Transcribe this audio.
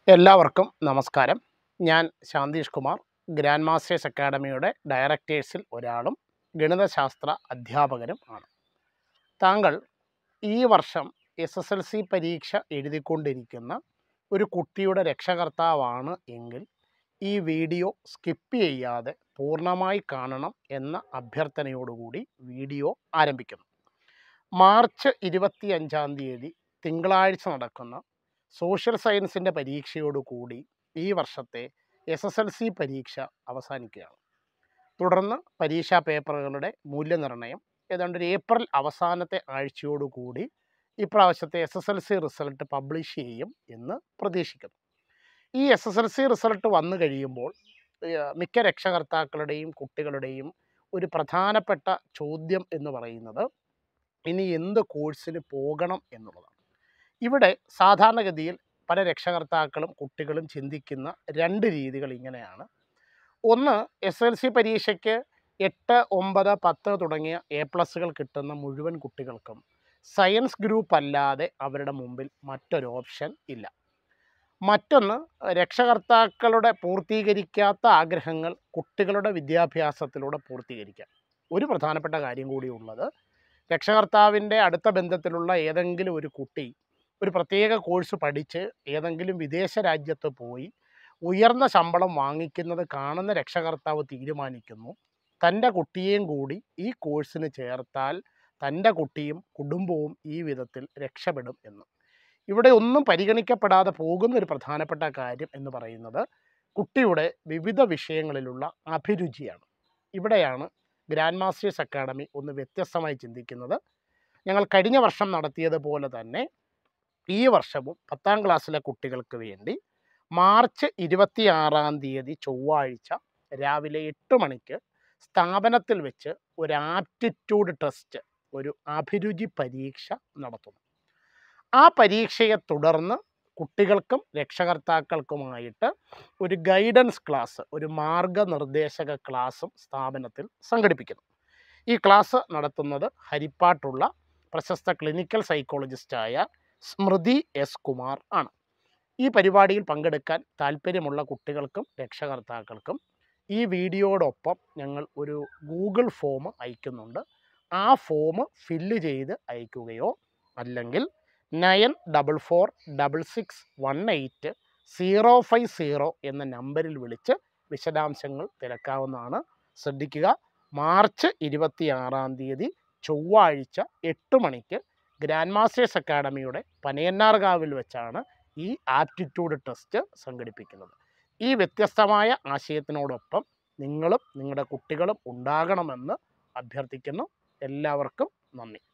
എല്ലാവർക്കും നമസ്കാരം. ഞാൻ ശാന്തീഷ് കുമാർ, ഗ്രാൻഡ് മാസ്റ്റേഴ്സ് അക്കാഡമിയുടെ ഡയറക്ടേഴ്സിൽ ഒരാളും ഗണിതശാസ്ത്ര അധ്യാപകനും ആണ്. താങ്കൾ ഈ വർഷം SSLC പരീക്ഷ എഴുതിക്കൊണ്ടിരിക്കുന്ന ഒരു കുട്ടിയുടെ രക്ഷകർത്താവാണ് എങ്കിൽ ഈ വീഡിയോ സ്കിപ്പ് ചെയ്യാതെ പൂർണ്ണമായി കാണണം എന്ന അഭ്യർത്ഥനയോടുകൂടി വീഡിയോ ആരംഭിക്കുന്നു. മാർച്ച് 25 തിങ്കളാഴ്ച നടക്കുന്ന സോഷ്യൽ സയൻസിൻ്റെ പരീക്ഷയോടുകൂടി ഈ വർഷത്തെ SSLC പരീക്ഷ അവസാനിക്കുകയാണ്. തുടർന്ന് പരീക്ഷാ പേപ്പറുകളുടെ മൂല്യനിർണ്ണയം ഏതാണ്ട് ഒരു ഏപ്രിൽ അവസാനത്തെ ആഴ്ചയോടുകൂടി ഇപ്രാവശ്യത്തെ SSLC റിസൾട്ട് പബ്ലിഷ് ചെയ്യും എന്ന് പ്രതീക്ഷിക്കുന്നു. ഈ SSLC റിസൾട്ട് വന്നു കഴിയുമ്പോൾ മിക്ക രക്ഷകർത്താക്കളുടെയും കുട്ടികളുടെയും ഒരു പ്രധാനപ്പെട്ട ചോദ്യം എന്ന് പറയുന്നത് ഇനി എന്ത് കോഴ്സിന് പോകണം എന്നുള്ളതാണ്. ഇവിടെ സാധാരണഗതിയിൽ പല രക്ഷകർത്താക്കളും കുട്ടികളും ചിന്തിക്കുന്ന രണ്ട് രീതികൾ ഇങ്ങനെയാണ്. ഒന്ന്, SSLC പരീക്ഷയ്ക്ക് 8, 9, 10 തുടങ്ങിയ A+ കിട്ടുന്ന മുഴുവൻ കുട്ടികൾക്കും സയൻസ് ഗ്രൂപ്പ് അല്ലാതെ അവരുടെ മുമ്പിൽ മറ്റൊരു ഓപ്ഷൻ ഇല്ല. മറ്റൊന്ന്, രക്ഷകർത്താക്കളുടെ പൂർത്തീകരിക്കാത്ത ആഗ്രഹങ്ങൾ കുട്ടികളുടെ വിദ്യാഭ്യാസത്തിലൂടെ പൂർത്തീകരിക്കാം. ഒരു പ്രധാനപ്പെട്ട കാര്യം കൂടി ഉള്ളത്, രക്ഷകർത്താവിൻ്റെ അടുത്ത ബന്ധത്തിലുള്ള ഏതെങ്കിലും ഒരു കുട്ടി ഒരു പ്രത്യേക കോഴ്സ് പഠിച്ച് ഏതെങ്കിലും വിദേശ രാജ്യത്ത് പോയി ഉയർന്ന ശമ്പളം വാങ്ങിക്കുന്നത് കാണുന്ന രക്ഷകർത്താവ് തീരുമാനിക്കുന്നു തൻ്റെ കുട്ടിയെയും കൂടി ഈ കോഴ്സിന് ചേർത്താൽ തൻ്റെ കുട്ടിയും കുടുംബവും ഈ വിധത്തിൽ രക്ഷപ്പെടും എന്ന്. ഇവിടെ ഒന്നും പരിഗണിക്കപ്പെടാതെ പോകുന്നൊരു പ്രധാനപ്പെട്ട കാര്യം എന്ന് പറയുന്നത് കുട്ടിയുടെ വിവിധ വിഷയങ്ങളിലുള്ള അഭിരുചിയാണ്. ഇവിടെയാണ് ഗ്രാൻഡ് മാസ്റ്റേഴ്സ് അക്കാഡമി ഒന്ന് വ്യത്യസ്തമായി ചിന്തിക്കുന്നത്. ഞങ്ങൾ കഴിഞ്ഞ വർഷം നടത്തിയതുപോലെ തന്നെ ഈ വർഷവും 10ാം ക്ലാസ്സിലെ കുട്ടികൾക്ക് വേണ്ടി മാർച്ച് 26 ചൊവ്വാഴ്ച രാവിലെ 8 മണിക്ക് സ്ഥാപനത്തിൽ വെച്ച് ഒരു ആപ്റ്റിറ്റ്യൂഡ് ടെസ്റ്റ്, ഒരു അഭിരുചി പരീക്ഷ നടത്തുന്നു. ആ പരീക്ഷയെ തുടർന്ന് കുട്ടികൾക്കും രക്ഷകർത്താക്കൾക്കുമായിട്ട് ഒരു ഗൈഡൻസ് ക്ലാസ്, ഒരു മാർഗനിർദ്ദേശക ക്ലാസ്സും സ്ഥാപനത്തിൽ സംഘടിപ്പിക്കുന്നു. ഈ ക്ലാസ് നടത്തുന്നത് ഹരിപ്പാട്ടുള്ള പ്രശസ്ത ക്ലിനിക്കൽ സൈക്കോളജിസ്റ്റായ സ്മൃതി S. കുമാർ ആണ്. ഈ പരിപാടിയിൽ പങ്കെടുക്കാൻ താല്പര്യമുള്ള കുട്ടികൾക്കും രക്ഷകർത്താക്കൾക്കും ഈ വീഡിയോടൊപ്പം ഞങ്ങൾ ഒരു ഗൂഗിൾ ഫോം അയക്കുന്നുണ്ട്. ആ ഫോം ഫില്ല് ചെയ്ത് അയക്കുകയോ അല്ലെങ്കിൽ 944618 എന്ന നമ്പറിൽ വിളിച്ച് വിശദാംശങ്ങൾ തിരക്കാവുന്നതാണ്. ശ്രദ്ധിക്കുക, മാർച്ച് 26 ചൊവ്വാഴ്ച 8 മണിക്ക് ഗ്രാൻഡ് മാസ്റ്റേഴ്സ് അക്കാഡമിയുടെ പനയന്നാർകാവിൽ വെച്ചാണ് ഈ ആപ്റ്റിറ്റ്യൂഡ് ടെസ്റ്റ് സംഘടിപ്പിക്കുന്നത്. ഈ വ്യത്യസ്തമായ ആശയത്തിനോടൊപ്പം നിങ്ങളും നിങ്ങളുടെ കുട്ടികളും ഉണ്ടാകണമെന്ന് അഭ്യർത്ഥിക്കുന്നു. എല്ലാവർക്കും നന്ദി.